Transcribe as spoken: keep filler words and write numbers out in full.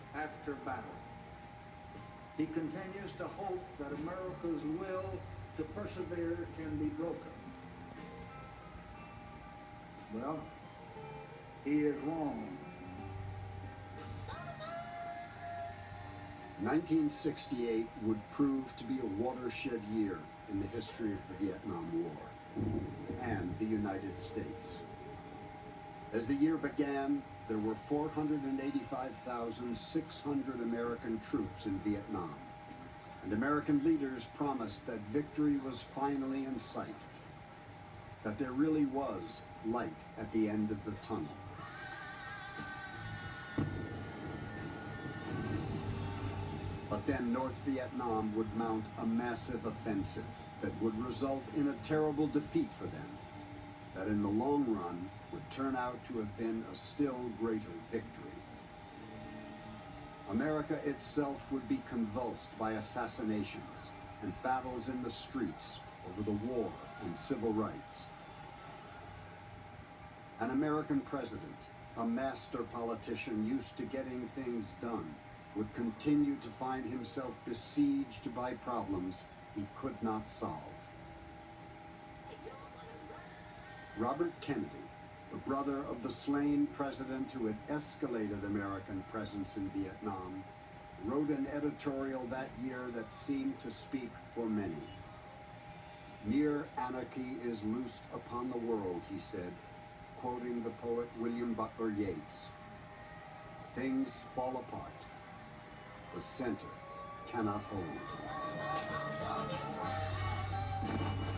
after battle. He continues to hope that America's will to persevere can be broken. Well, he is wrong. nineteen sixty-eight would prove to be a watershed year in the history of the Vietnam War and the United States. As the year began, there were four hundred eighty-five thousand six hundred American troops in Vietnam, and American leaders promised that victory was finally in sight, that there really was light at the end of the tunnel. But then North Vietnam would mount a massive offensive that would result in a terrible defeat for them, that in the long run would turn out to have been a still greater victory. America itself would be convulsed by assassinations and battles in the streets over the war and civil rights. An American president, a master politician used to getting things done, would continue to find himself besieged by problems he could not solve. Robert Kennedy, the brother of the slain president who had escalated American presence in Vietnam, wrote an editorial that year that seemed to speak for many. "Mere anarchy is loosed upon the world," he said, quoting the poet William Butler Yeats. "Things fall apart. The center cannot hold."